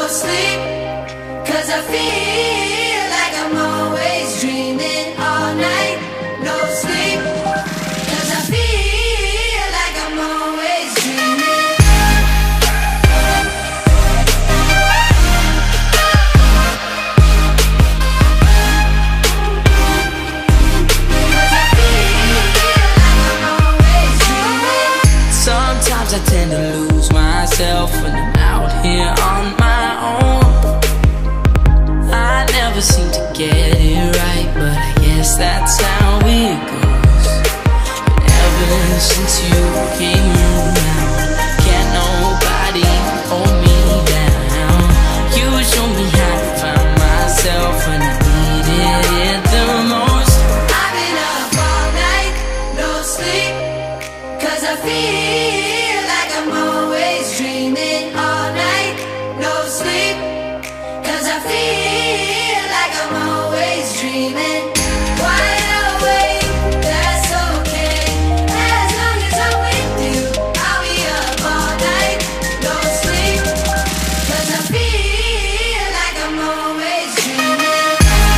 sleep, 'cause I feel like I'm always dreaming all night. No sleep, 'cause I feel like I'm always dreaming. Sometimes I tend to lose myself when I'm out here on my own. I never seem to get it right, but I guess that's how it goes. Ever since you came around, can't nobody hold me down. You show me how to find myself when I needed it the most. I've been up all night, no sleep, 'cause I feel like I'm always dreaming all night. No sleep, 'cause I feel like I'm always dreaming. Wide awake, that's okay. As long as I'm with you, I'll be up all night. No sleep, 'cause I feel like I'm always dreaming.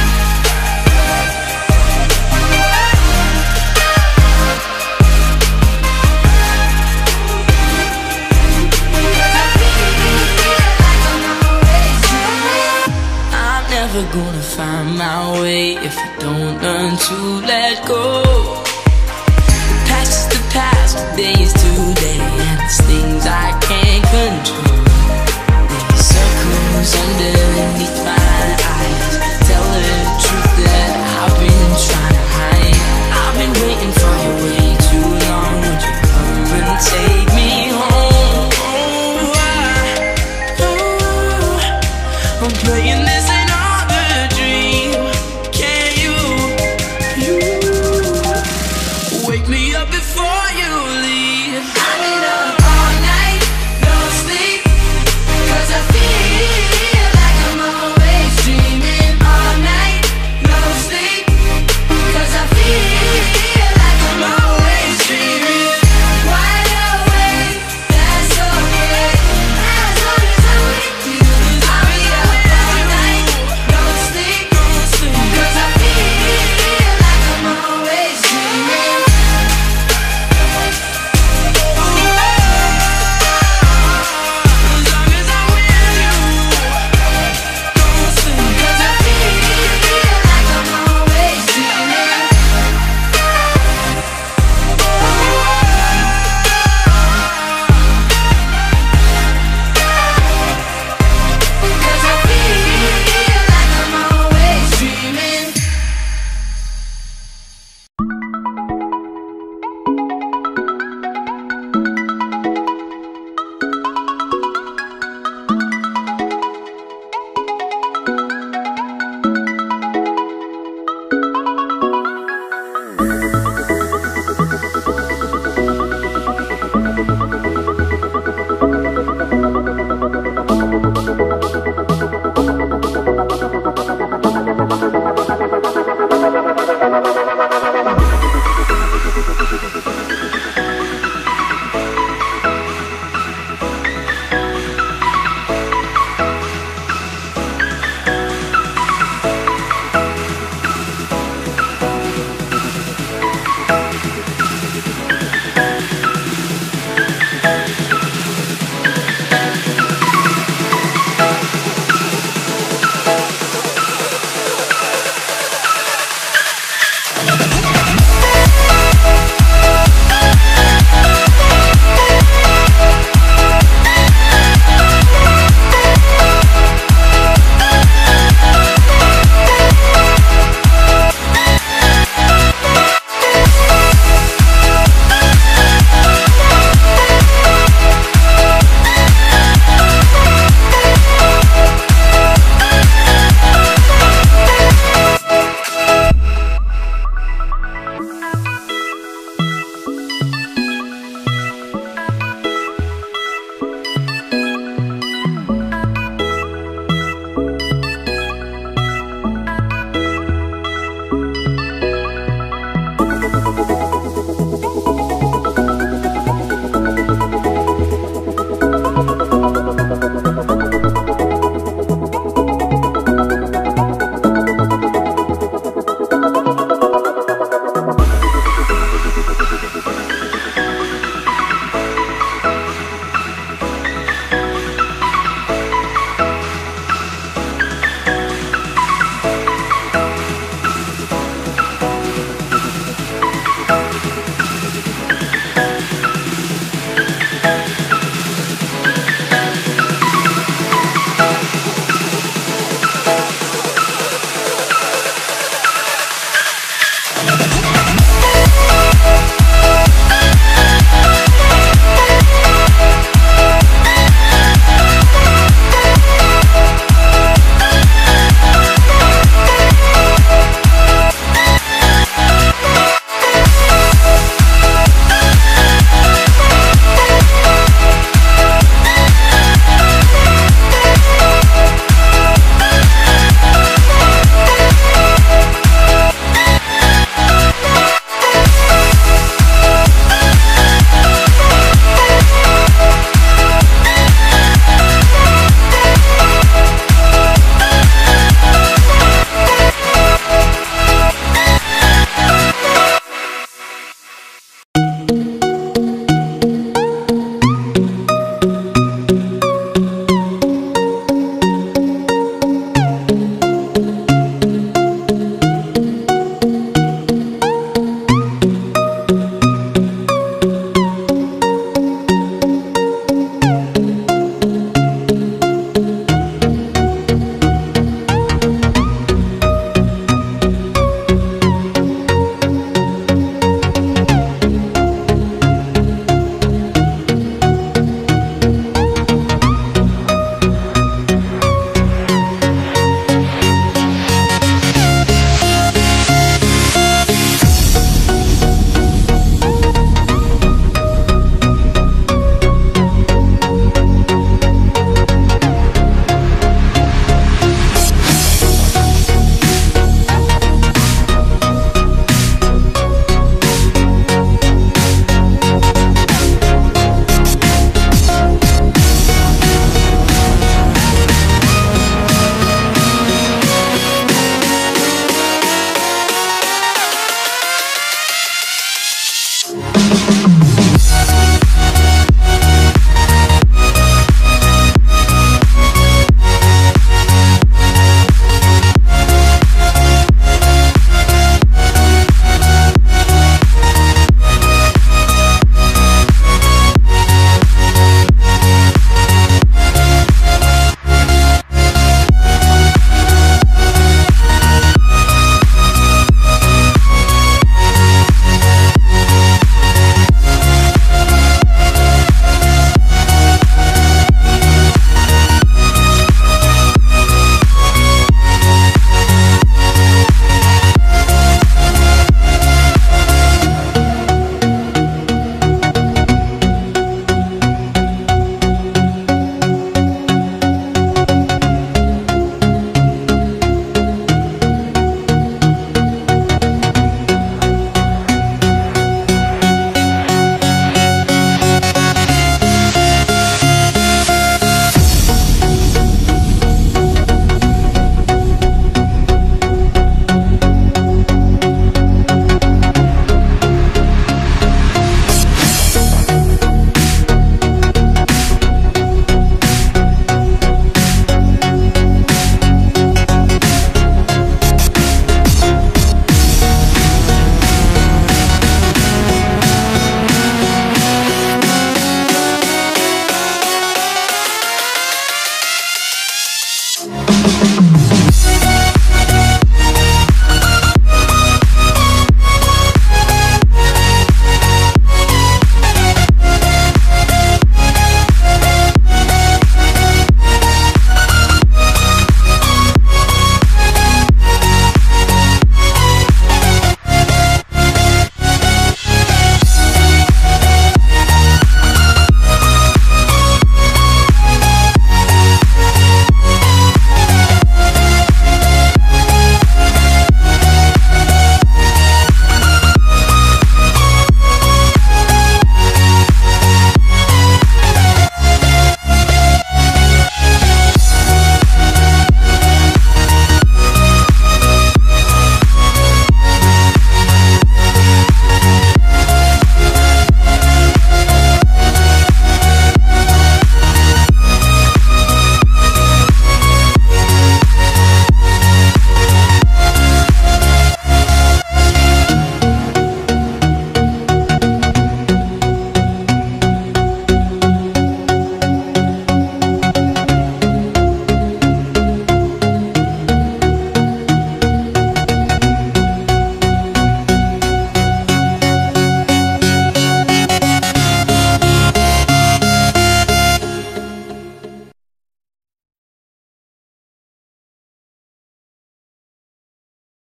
Never gonna find my way if I don't learn to let go. The past is the past, today is today, and it's things I can't control. These circles underneath my